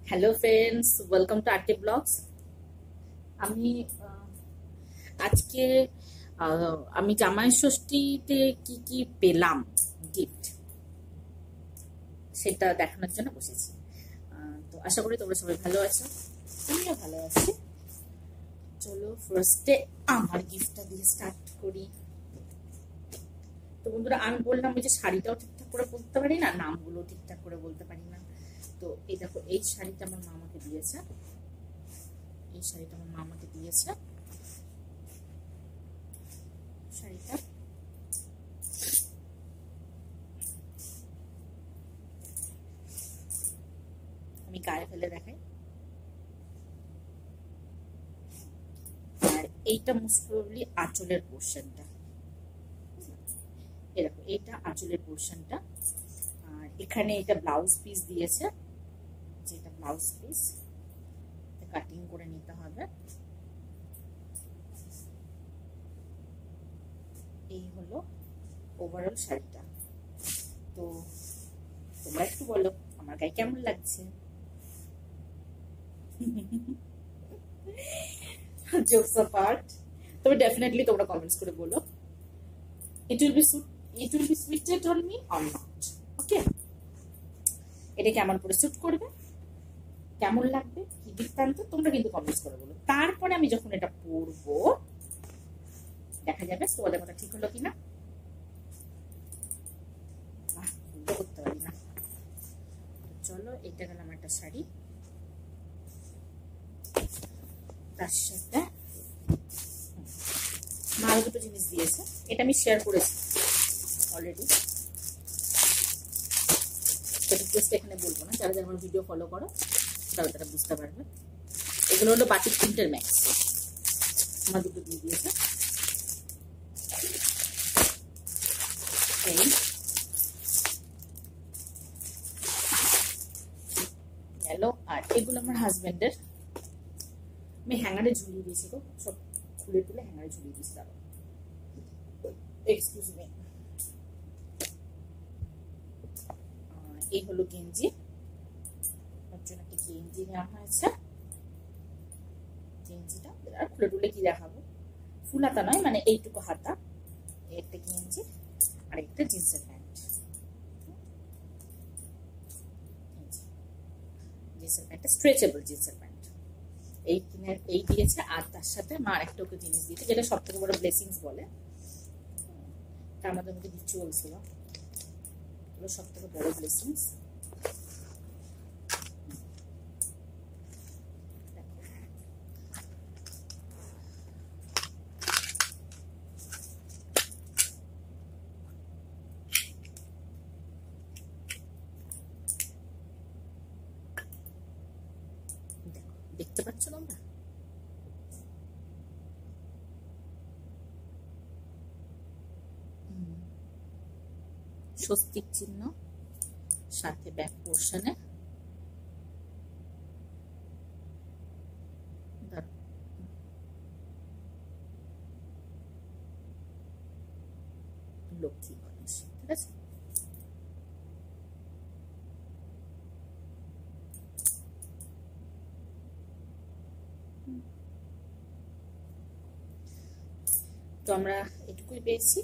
Hello friends, welcome to RK blogs. আমি আজকে আমি জামাই ষষ্ঠীতে কি কি পেলাম গিফট সেটা দেখানোর জন্য বসেছি। তো আশা করি তোমরা সবাই ভালো আছো, আমিও ভালো আছি। চলো ফার্স্টে আমার গিফটটা দিয়ে স্টার্ট করি। তো বন্ধুরা, আমি বললাম যে শাড়িটাও ঠিকঠাক করে বলতে পারি না, নামগুলো ঠিকঠাক করে বলতে পারি না। তো এই দেখো, এই শাড়িটা আমার মা আমাকে দিয়েছে। শাড়িটা আমি গায়ে ফেলে দেখাই। আর এইটা মোস্ট প্রবাবলি আঁচলের পোর্শনটা। এরকম এইটা আঁচলের পোর্শনটা। আর এখানে এটা ব্লাউজ পিস দিয়েছে, যেটা ব্লাউজ পিস কাটিং করে নিতে হবে। এই হলো ওভারঅল শাড়িটা। তো তোমরা একটু বলো আমার গায়ে কেমন লাগছে। জোকস অ্যাপার্ট, তবে ডেফিনেটলি তোমরা কমেন্টস করে বলো it will be suited on me or not. ওকে, এটা কেমন করে স্যুট করবে, কেমন লাগবে, কি বৃত্তান্ত, তোমরা কিন্তু কমেন্টস করে বলো। তারপরে আমি যখন এটা পরবো দেখা যাবে তোমাদের কথা ঠিক হলো কিনা। করতে পারি না। চলো, এটা গেল আমার একটা শাড়ি। তার সাথে মাল দুটো জিনিস দিয়েছে, এটা আমি শেয়ার করেছি অলরেডি, এখানে বলবো না। যারা যারা আমার ভিডিও ফলো করো তারা বুঝতে পারবে। এগুলো হলো বাটিক প্রিন্টের ম্যাক্স, আমার দুটো দিয়ে দিয়েছে। এই গেল। আর এগুলো আমার হাজবেন্ডের, আমি হ্যাঙ্গারে ঝুলিয়ে দিয়েছি। তো সব খুলে তুলে হ্যাঙ্গারে ঝুলিয়ে দিয়েছি। তারপর এক্সকিউজ মি, এই হলো গেঞ্জি, ওর জন্য একটা গেঞ্জি নেওয়া হয়েছে। গেঞ্জিটা আর খুলে টুলে কি দেখাবো, ফুল হাতা নয়, মানে এইটুকু হাতা। একটা গেঞ্জি আর একটা জিন্সের প্যান্ট। জিন্সের প্যান্টটা স্ট্রেচেবল জিন্সের প্যান্ট, এই দিয়েছে। আর তার সাথে মা একটা ওকে জিনিস দিয়েছে, যেটা সব থেকে বড় ব্লেসিংস বলে। তার মধ্যে আমাকে দিচ্ছি বলছিল, এগুলো সব থেকে বড় ব্লেসিংস। দেখতে পাচ্ছ তোমরা? স্বস্তিক চিহ্ন, সাথে ব্যাক পোর্শনে লক্ষ্মী গণেশ। ঠিক আছে, তো আমরা এটুকুই পেয়েছি।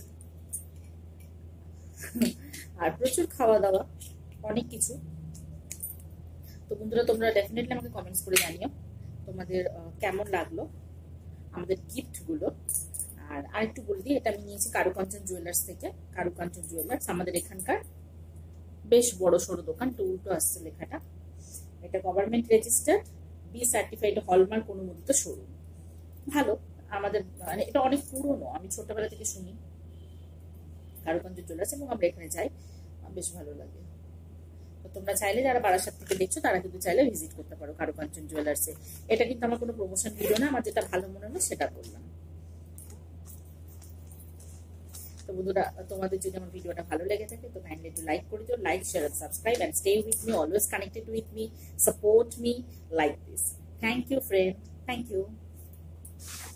আর প্রচুর খাওয়া দাওয়া, অনেক কিছু। তো বন্ধুরা, তোমরা ডেফিনেটলি আমাকে কমেন্টস করে জানিও তোমাদের কেমন লাগলো আমাদের গিফট গুলো। আর আরেকটু বলে দিই, এটা আমি নিয়েছি কারুকাঞ্চন জুয়েলার্স থেকে। কারুকাঞ্চন জুয়েলার্স আমাদের এখানকার বেশ বড় সড়ো দোকান, তো উল্টো আসছে লেখাটা। এটা government registered, B certified, hallmark অনুমোদিত শোরুম। ভালো, আমাদের মানে এটা অনেক পুরনো, আমি ছোটবেলা থেকে শুনি কারুকাঞ্চন জুয়েলার্স, এবং আমরা এখানে যাই, বেশ ভালো লাগে। তো তোমরা চাইলে, যারা বারাসাত থেকে দেখছো তারা কিন্তু চাইলে ভিজিট করতে পারো কারুকাঞ্চন জুয়েলার্সে। এটা কিন্তু আমার কোনো প্রমোশন ভিডিও না, আমার যেটা ভালো মনে হলো সেটা করলাম। তো বন্ধুরা, তোমাদের যদি আমার ভিডিওটা ভালো লেগে থাকে তো কাইন্ডলি একটু লাইক করে দিও। Like, share and subscribe and stay with me, always connected with me, support me like this. Thank you friend, thank you.